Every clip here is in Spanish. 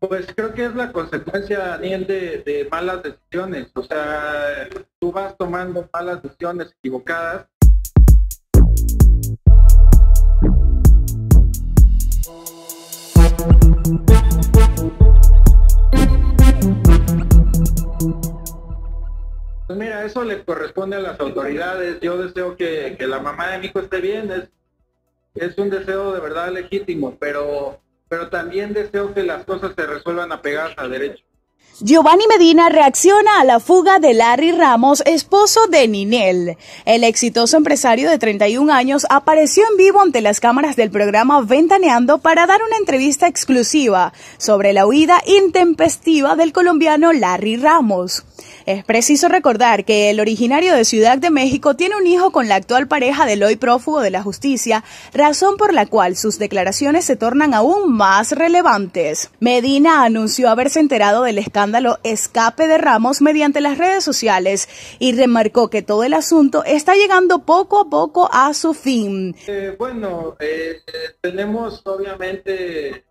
Pues creo que es la consecuencia, Daniel, de malas decisiones. O sea, tú vas tomando malas decisiones equivocadas. Pues mira, eso le corresponde a las autoridades. Yo deseo que la mamá de mi hijo esté bien. Es un deseo de verdad legítimo, pero también deseo que las cosas se resuelvan apegadas al derecho. Giovanni Medina reacciona a la fuga de Larry Ramos, esposo de Ninel. El exitoso empresario de 31 años apareció en vivo ante las cámaras del programa Ventaneando para dar una entrevista exclusiva sobre la huida intempestiva del colombiano Larry Ramos. Es preciso recordar que el originario de Ciudad de México tiene un hijo con la actual pareja del hoy prófugo de la justicia, razón por la cual sus declaraciones se tornan aún más relevantes. Medina anunció haberse enterado del escándalo escape de Ramos mediante las redes sociales y remarcó que todo el asunto está llegando poco a poco a su fin. Tenemos obviamente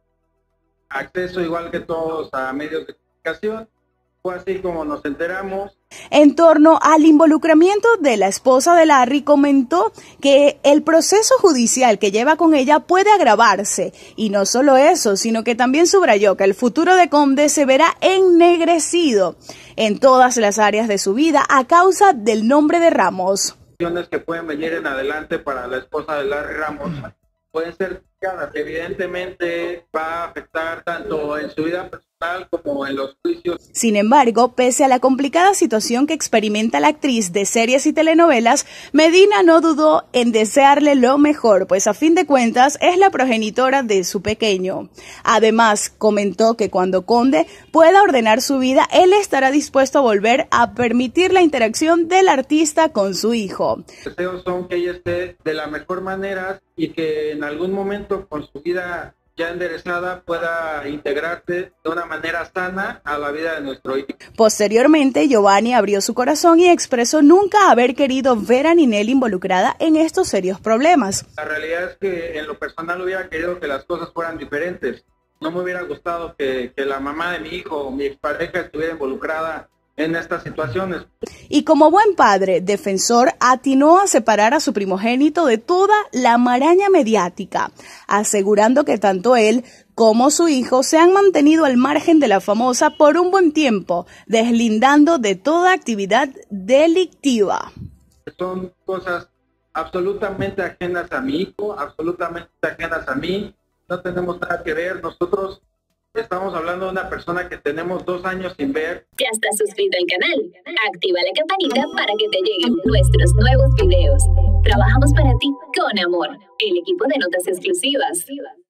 acceso igual que todos a medios de comunicación. Fue así como nos enteramos. En torno al involucramiento de la esposa de Larry, comentó que el proceso judicial que lleva con ella puede agravarse. Y no solo eso, sino que también subrayó que el futuro de Conde se verá ennegrecido en todas las áreas de su vida a causa del nombre de Ramos. Que pueden venir en adelante para la esposa de Larry Ramos pueden ser complicadas. Evidentemente va a afectar tanto en su vida personal como en los juicios. Sin embargo, pese a la complicada situación que experimenta la actriz de series y telenovelas, Medina no dudó en desearle lo mejor, pues a fin de cuentas es la progenitora de su pequeño. Además, comentó que cuando Conde pueda ordenar su vida, él estará dispuesto a volver a permitir la interacción del artista con su hijo. Los deseos son que ella esté de la mejor manera y que en algún momento con su vida ya enderezada pueda integrarse de una manera sana a la vida de nuestro hijo. Posteriormente, Giovanni abrió su corazón y expresó nunca haber querido ver a Ninel involucrada en estos serios problemas. La realidad es que en lo personal hubiera querido que las cosas fueran diferentes. No me hubiera gustado que la mamá de mi hijo o mi expareja estuviera involucrada en estas situaciones. Y como buen padre, defensor, atinó a separar a su primogénito de toda la maraña mediática, asegurando que tanto él como su hijo se han mantenido al margen de la famosa por un buen tiempo, deslindando de toda actividad delictiva. Son cosas absolutamente ajenas a mi hijo, absolutamente ajenas a mí, no tenemos nada que ver. Nosotros estamos hablando de una persona que tenemos 2 años sin ver. ¿Ya estás suscrito al canal? Activa la campanita para que te lleguen nuestros nuevos videos. Trabajamos para ti con amor. El equipo de notas exclusivas.